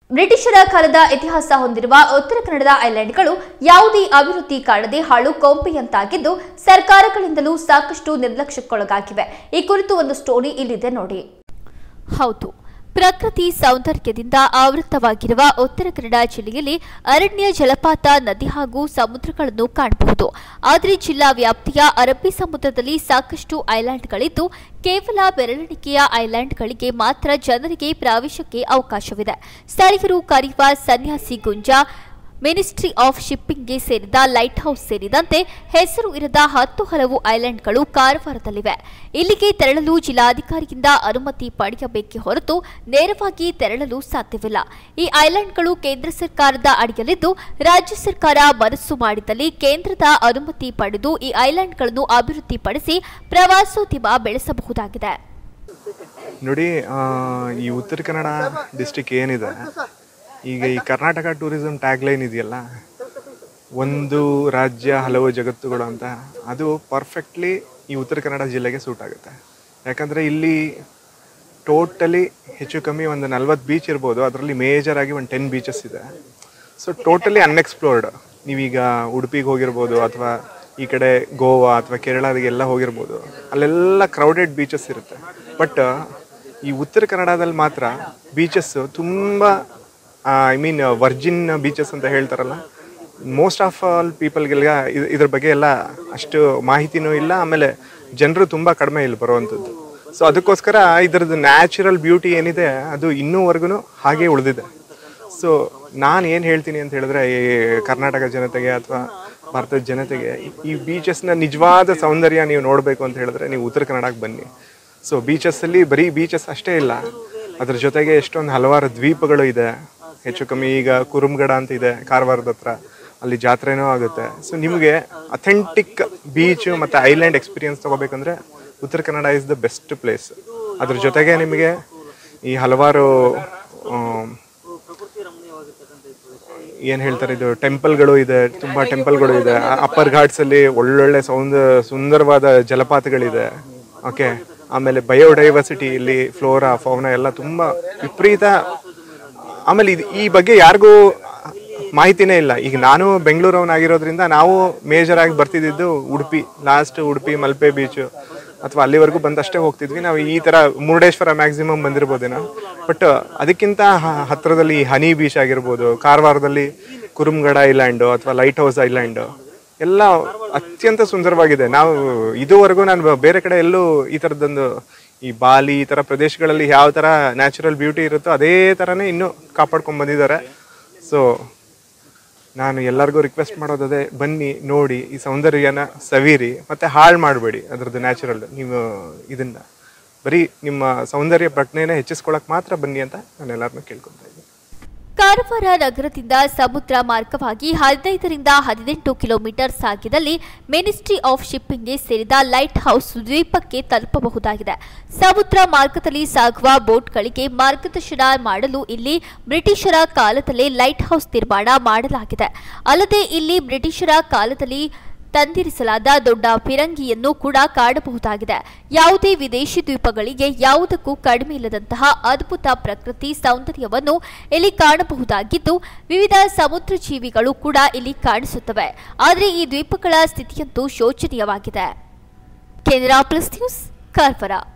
ಬ್ರಿಟಿಷರ ಕಾಲದ ಇತಿಹಾಸ ಹೊಂದಿರುವ ಉತ್ತರ ಕನ್ನಡದ ಐಲ್ಯಾಂಡ್ಗಳು ಯಾವುದೇ ಅಭಿವೃದ್ಧಿ ಕಾಣದೆ ಹಾಳು ಕೊಂಪೆಯಂತಾಗಿದ್ದು ಸರ್ಕಾರಗಳಿಂದಲೂ ಸಾಕಷ್ಟು ನಿರ್ಲಕ್ಷ್ಯಕ್ಕೊಳಗಾಗಿವೆ. ಈ ಕುರಿತು ಒಂದು ಸ್ಟೋರಿ ಇಲ್ಲಿದೆ ನೋಡಿ. ಹೌದು, ಪ್ರಕೃತಿ ಸೌಂದರ್ಯದಿಂದ ಆವೃತವಾಗಿರುವ ಉತ್ತರ ಕನ್ನಡ ಜಿಲ್ಲೆಯಲ್ಲಿ ಅರಣ್ಯ, ಜಲಪಾತ, ನದಿ ಹಾಗೂ ಸಮುದ್ರಗಳನ್ನು ಕಾಣಬಹುದು. ಆದರೆ ಜಿಲ್ಲಾ ವ್ಯಾಪ್ತಿಯ ಅರಬ್ಬಿ ಸಮುದ್ರದಲ್ಲಿ ಸಾಕಷ್ಟು ಐಲ್ಯಾಂಡ್ಗಳಿದ್ದು ಕೇವಲ ಬೆರಳೆಣಿಕೆಯ ಐಲ್ಯಾಂಡ್ಗಳಿಗೆ ಮಾತ್ರ ಜನರಿಗೆ ಪ್ರವೇಶಕ್ಕೆ ಅವಕಾಶವಿದೆ. ಸ್ಥಳೀಯರು ಕರೆಯುವ ಸನ್ಯಾಸಿ ಗುಂಜ, ಮಿನಿಸ್ಟ್ರಿ ಆಫ್ ಶಿಪ್ಪಿಂಗ್ಗೆ ಸೇರಿದ ಲೈಟ್ ಹೌಸ್ ಸೇರಿದಂತೆ ಹೆಸರು ಇರದ 10 ಹಲವು ಐಲ್ಯಾಂಡ್ಗಳು ಕಾರವಾರದಲ್ಲಿವೆ. ಇಲ್ಲಿಗೆ ತೆರಳಲು ಜಿಲ್ಲಾಧಿಕಾರಿಯಿಂದ ಅನುಮತಿ ಪಡೆಯಬೇಕೇ ಹೊರತು ನೇರವಾಗಿ ತೆರಳಲು ಸಾಧ್ಯವಿಲ್ಲ. ಈ ಐಲ್ಯಾಂಡ್ಗಳು ಕೇಂದ್ರ ಸರ್ಕಾರದ ಅಡಿಯಲ್ಲಿದ್ದು ರಾಜ್ಯ ಸರ್ಕಾರ ಮನಸ್ಸು ಮಾಡಿದಲ್ಲಿ ಕೇಂದ್ರದ ಅನುಮತಿ ಪಡೆದು ಈ ಐಲ್ಯಾಂಡ್ಗಳನ್ನು ಅಭಿವೃದ್ಧಿಪಡಿಸಿ ಪ್ರವಾಸೋದ್ಯಮ ಬೆಳೆಸಬಹುದಾಗಿದೆ. ನೋಡಿ, ಈ ಉತ್ತರ ಕನ್ನಡ ಡಿಸ್ಟ್ರಿಕ್ಟ್ ಏನಿದೆ, ಈಗ ಈ ಕರ್ನಾಟಕ ಟೂರಿಸಂ ಟ್ಯಾಗ್ಲೈನ್ ಇದೆಯಲ್ಲ, ಒಂದು ರಾಜ್ಯ ಹಲವು ಜಗತ್ತುಗಳು ಅಂತ, ಅದು ಪರ್ಫೆಕ್ಟ್ಲಿ ಈ ಉತ್ತರ ಕನ್ನಡ ಜಿಲ್ಲೆಗೆ ಸೂಟ್ ಆಗುತ್ತೆ. ಯಾಕಂದರೆ ಇಲ್ಲಿ ಟೋಟಲಿ ಹೆಚ್ಚು ಕಮ್ಮಿ ಒಂದು 40 ಬೀಚ್ ಇರ್ಬೋದು. ಅದರಲ್ಲಿ ಮೇಜರ್ ಆಗಿ ಒಂದು 10 ಬೀಚಸ್ ಇದೆ. So totally unexplored. ನೀವೀಗ ಉಡುಪಿಗೆ ಹೋಗಿರ್ಬೋದು ಅಥವಾ ಈ ಕಡೆ ಗೋವಾ ಅಥವಾ ಕೇರಳದಿಗೆಲ್ಲ ಹೋಗಿರ್ಬೋದು, ಅಲ್ಲೆಲ್ಲ ಕ್ರೌಡೆಡ್ ಬೀಚಸ್ ಇರುತ್ತೆ. ಬಟ್ ಈ ಉತ್ತರ ಕನ್ನಡದಲ್ಲಿ ಮಾತ್ರ ಬೀಚಸ್ ತುಂಬ ವರ್ಜಿನ್ ಬೀಚಸ್ ಅಂತ ಹೇಳ್ತಾರಲ್ಲ, ಮೋಸ್ಟ್ ಆಫ್ ಆಲ್ ಪೀಪಲ್ಗೆಲ್ಲ ಇದ್ರ ಬಗ್ಗೆ ಎಲ್ಲ ಅಷ್ಟು ಮಾಹಿತಿನೂ ಇಲ್ಲ. ಆಮೇಲೆ ಜನರು ತುಂಬ ಕಡಿಮೆ ಇಲ್ಲಿ ಬರುವಂಥದ್ದು. ಸೊ ಅದಕ್ಕೋಸ್ಕರ ಇದರದ್ದು ನ್ಯಾಚುರಲ್ ಬ್ಯೂಟಿ ಏನಿದೆ ಅದು ಇನ್ನೂವರೆಗೂ ಹಾಗೆ ಉಳಿದಿದೆ. ಸೊ ನಾನು ಏನು ಹೇಳ್ತೀನಿ ಅಂತ ಹೇಳಿದ್ರೆ, ಈ ಕರ್ನಾಟಕ ಜನತೆಗೆ ಅಥವಾ ಭಾರತದ ಜನತೆಗೆ ಈ ಬೀಚಸ್ನ ನಿಜವಾದ ಸೌಂದರ್ಯ ನೀವು ನೋಡಬೇಕು ಅಂತ ಹೇಳಿದ್ರೆ ನೀವು ಉತ್ತರ ಕನ್ನಡಕ್ಕೆ ಬನ್ನಿ. ಸೊ ಬೀಚಸ್ಸಲ್ಲಿ ಬರೀ ಬೀಚಸ್ ಅಷ್ಟೇ ಇಲ್ಲ, ಅದ್ರ ಜೊತೆಗೆ ಎಷ್ಟೊಂದು ಹಲವಾರು ದ್ವೀಪಗಳು ಇದೆ. ಹೆಚ್ಚು ಕಮ್ಮಿ ಈಗ ಕುರುಮಗಡ ಅಂತ ಇದೆ ಕಾರವಾರದ ಹತ್ರ, ಅಲ್ಲಿ ಜಾತ್ರೆನೂ ಆಗುತ್ತೆ. ಸೊ ನಿಮಗೆ ಅಥೆಂಟಿಕ್ ಬೀಚ್ ಮತ್ತು ಐಲ್ಯಾಂಡ್ ಎಕ್ಸ್ಪೀರಿಯನ್ಸ್ ತೊಗೋಬೇಕಂದ್ರೆ Uttara Kannada is the best place. ಅದ್ರ ಜೊತೆಗೆ ನಿಮಗೆ ಈ ಹಲವಾರು ಏನು ಹೇಳ್ತಾರೆ, ಇದು ಟೆಂಪಲ್ಗಳು ಇದೆ, ತುಂಬ ಟೆಂಪಲ್ಗಳು ಇದೆ. ಅಪ್ಪರ್ ಘಾಟ್ಸಲ್ಲಿ ಒಳ್ಳೊಳ್ಳೆ ಸುಂದರವಾದ ಜಲಪಾತಗಳಿದೆ. ಓಕೆ, ಆಮೇಲೆ ಬಯೋಡೈವರ್ಸಿಟಿ, ಇಲ್ಲಿ ಫ್ಲೋರಾ ಫೌನಾ ಎಲ್ಲ ತುಂಬ ವಿಪರೀತ. ಆಮೇಲೆ ಈ ಬಗ್ಗೆ ಯಾರಿಗೂ ಮಾಹಿತಿನೇ ಇಲ್ಲ. ಈಗ ನಾನು ಬೆಂಗಳೂರವನಾಗಿರೋದ್ರಿಂದ ನಾವು ಮೇಜರ್ ಆಗಿ ಬರ್ತಿದ್ದು ಉಡುಪಿ, ಲಾಸ್ಟ್ ಉಡುಪಿ ಮಲ್ಪೆ ಬೀಚು ಅಥವಾ ಅಲ್ಲಿವರೆಗೂ ಬಂದಷ್ಟೇ ಹೋಗ್ತಿದ್ವಿ ನಾವು. ಈ ಥರ ಮುರುಡೇಶ್ವರ ಮ್ಯಾಕ್ಸಿಮಮ್ ಬಂದಿರ್ಬೋದೇನೋ. ಬಟ್ ಅದಕ್ಕಿಂತ ಹತ್ತಿರದಲ್ಲಿ ಹನಿ ಬೀಚ್ ಆಗಿರ್ಬೋದು, ಕಾರವಾರದಲ್ಲಿ ಕುರುಮಗಡ ಐಲ್ಯಾಂಡು ಅಥವಾ ಲೈಟ್ ಹೌಸ್ ಐಲ್ಯಾಂಡು ಎಲ್ಲ ಅತ್ಯಂತ ಸುಂದರವಾಗಿದೆ. ನಾವು ಇದುವರೆಗೂ ನಾನು ಬೇರೆ ಕಡೆ ಎಲ್ಲೂ ಈ ಥರದ್ದೊಂದು, ಈ ಬಾಲಿ ಈ ಥರ ಪ್ರದೇಶಗಳಲ್ಲಿ ಯಾವ ಥರ ನ್ಯಾಚುರಲ್ ಬ್ಯೂಟಿ ಇರುತ್ತೋ ಅದೇ ಥರನೇ ಇನ್ನೂ ಕಾಪಾಡ್ಕೊಂಡು ಬಂದಿದ್ದಾರೆ. ಸೊ ನಾನು ಎಲ್ಲರಿಗೂ ರಿಕ್ವೆಸ್ಟ್ ಮಾಡೋದೇ, ಬನ್ನಿ ನೋಡಿ, ಈ ಸೌಂದರ್ಯನ ಸವಿರಿ, ಮತ್ತು ಹಾಳು ಮಾಡಬೇಡಿ ಅದರದ್ದು ನ್ಯಾಚುರಲ್. ನೀವು ಇದನ್ನು ಬರೀ ನಿಮ್ಮ ಸೌಂದರ್ಯ ಪ್ರಜ್ಞೆನ ಹೆಚ್ಚಿಸ್ಕೊಳ್ಳೋಕೆ ಮಾತ್ರ ಬನ್ನಿ ಅಂತ ನಾನು ಎಲ್ಲರನ್ನೂ ಕೇಳ್ಕೊತಾ ಇದ್ದೀನಿ. ಕಾರವಾರ ನಗರದಿಂದ ಸಮುದ್ರ ಮಾರ್ಗವಾಗಿ 15 ರಿಂದ 18 ಕಿಲೋಮೀಟರ್ ಸಾಗಿದಲ್ಲಿ ಮಿನಿಸ್ಟ್ರಿ ಆಫ್ ಶಿಪ್ಪಿಂಗ್ಗೆ ಸೇರಿದ ಲೈಟ್ ಹೌಸ್ ದ್ವೀಪಕ್ಕೆ ತಲುಪಬಹುದಾಗಿದೆ. ಸಮುದ್ರ ಮಾರ್ಗದಲ್ಲಿ ಸಾಗುವ ಬೋಟ್ಗಳಿಗೆ ಮಾರ್ಗದರ್ಶನ ಮಾಡಲು ಇಲ್ಲಿ ಬ್ರಿಟಿಷರ ಕಾಲದಲ್ಲೇ ಲೈಟ್ ಹೌಸ್ ನಿರ್ಮಾಣ ಮಾಡಲಾಗಿದೆ. ಅಲ್ಲದೆ ಇಲ್ಲಿ ಬ್ರಿಟಿಷರ ಕಾಲದಲ್ಲಿ ತಂದಿರಿಸಲಾದ ದೊಡ್ಡ ಫಿರಂಗಿಯನ್ನು ಕೂಡ ಕಾಣಬಹುದಾಗಿದೆ. ಯಾವುದೇ ವಿದೇಶಿ ದ್ವೀಪಗಳಿಗೆ ಯಾವುದಕ್ಕೂ ಕಡಿಮೆ ಇಲ್ಲದಂತಹ ಅದ್ಭುತ ಪ್ರಕೃತಿ ಸೌಂದರ್ಯವನ್ನು ಇಲ್ಲಿ ಕಾಣಬಹುದಾಗಿದ್ದು ವಿವಿಧ ಸಮುದ್ರ ಜೀವಿಗಳು ಕೂಡ ಇಲ್ಲಿ ಕಾಣಿಸುತ್ತವೆ. ಆದರೆ ಈ ದ್ವೀಪಗಳ ಸ್ಥಿತಿಯಂತೂ ಶೋಚನೀಯವಾಗಿದೆ. Canara plus news, Karwar.